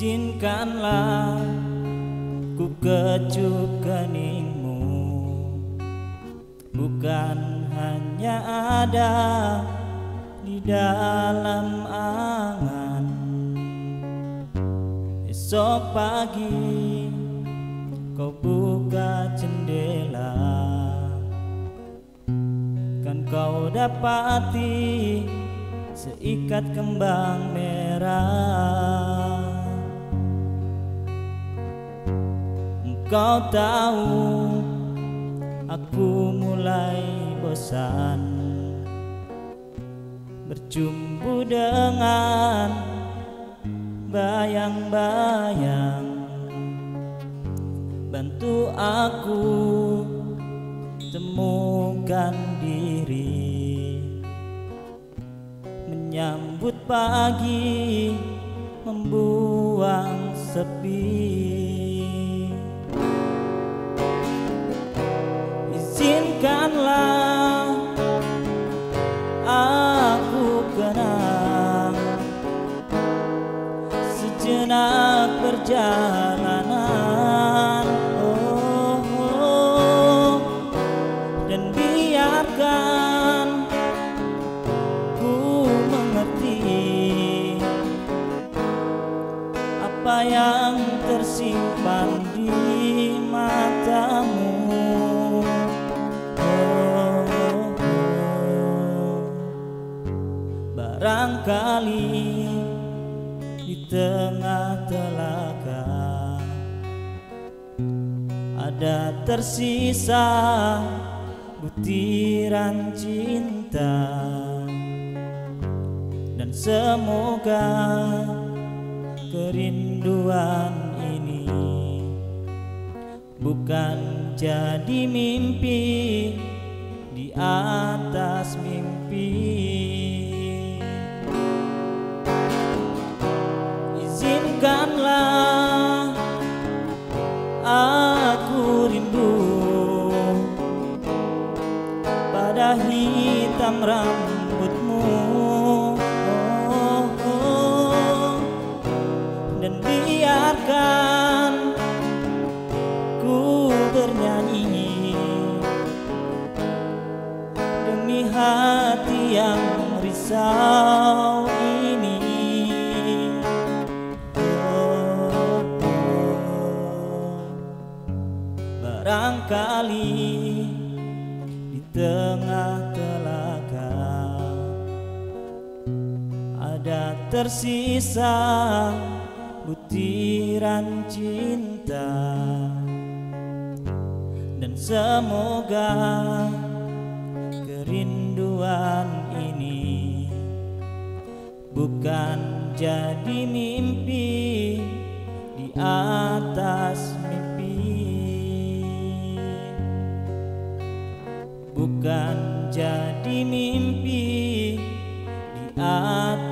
Izinkanlah ku kecup keningmu, bukan hanya ada di dalam angan. Esok pagi kau buka jendela, kan kau dapati seikat kembang merah. Engkau tahu aku mulai bosan berjumpa dengan bayang-bayang. Bantu aku temukan diri, menyambut pagi, membuang sepi. Izinkanlah aku kenang sejenak perjalanan, dan biarkan ku mengerti apa yang tersimpan di matamu. Barangkali di tengah telaga ada tersisa butiran cinta, dan semoga kerinduan ini bukan jadi mimpi di atas mimpi. Izinkanlah aku rindu pada hitam rambutmu, dan biarkan ku bernyanyi demi hati yang risau ini. Barangkali di tengah telaga ada tersisa butiran cinta, dan semoga kerinduan ini bukan jadi mimpi di atas mimpi, bukan jadi mimpi di atas